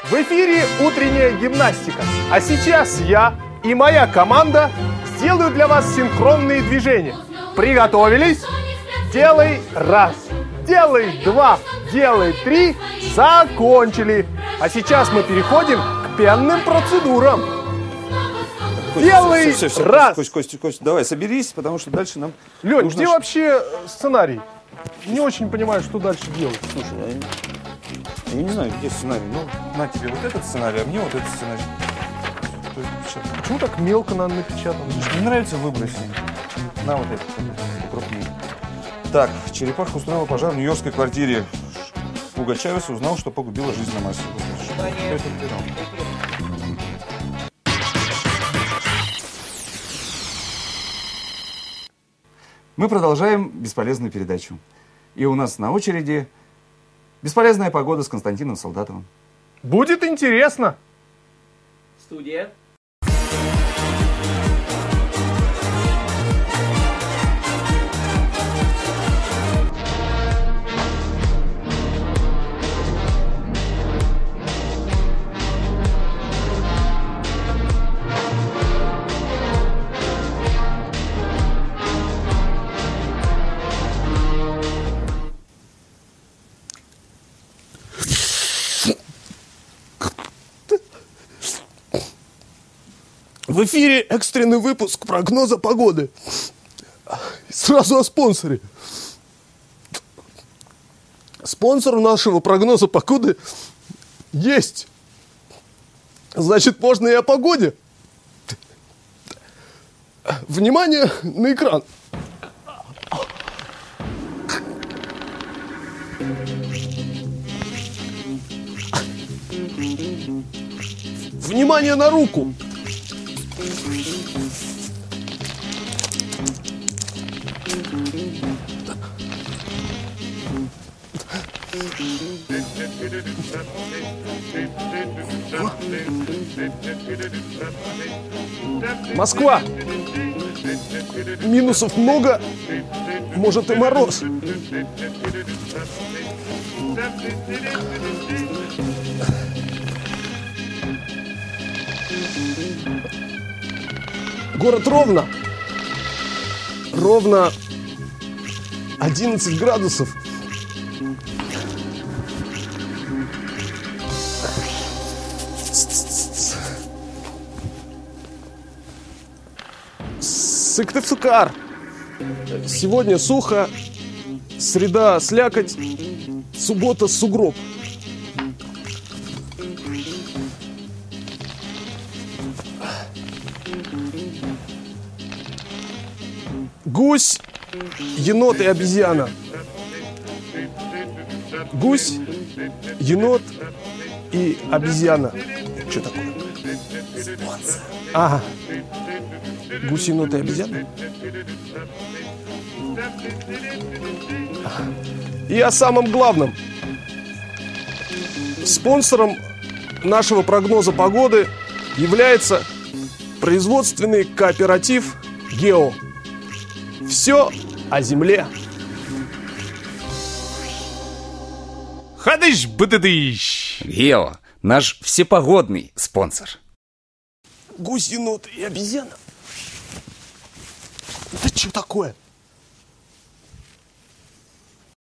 В эфире утренняя гимнастика. А сейчас я и моя команда сделаю для вас синхронные движения. Приготовились? Делай раз, делай два, делай три. Закончили. А сейчас мы переходим к пенным процедурам. Делай раз. Кость, давай, соберись, потому что дальше нам... Лёнь, где вообще сценарий? Не очень понимаю, что дальше делать. Слушай, я не знаю, где сценарий. Ну, на тебе вот этот сценарий, а мне вот этот сценарий. Почему так мелко надо напечатано? Не нравится, выброси. На вот этот, покрупнее. Так, черепаха устроила пожар в нью-йоркской квартире. Уго Чавес узнал, что погубила жизнь на Марсе. Мы продолжаем бесполезную передачу. И у нас на очереди бесполезная погода с Константином Солдатовым. Будет интересно. Студия. В эфире экстренный выпуск прогноза погоды. Сразу о спонсоре. Спонсор нашего прогноза погоды есть. Значит, можно и о погоде. Внимание на экран. Внимание на руку. Москва. Минусов много, может и мороз. Город Ровно. Ровно 11 градусов. Сыктывкар. Сегодня сухо, среда слякоть, суббота сугроб. Гусь, енот и обезьяна. Гусь, енот и обезьяна. Что такое? Спонсор. Ага. Гусь, енот и обезьяна. И о самом главном. Спонсором нашего прогноза погоды является производственный кооператив «Гео». Все о земле. Хадыш-быдыдыщ! Гео, наш всепогодный спонсор. Гусь, енот и обезьяна. Это что такое?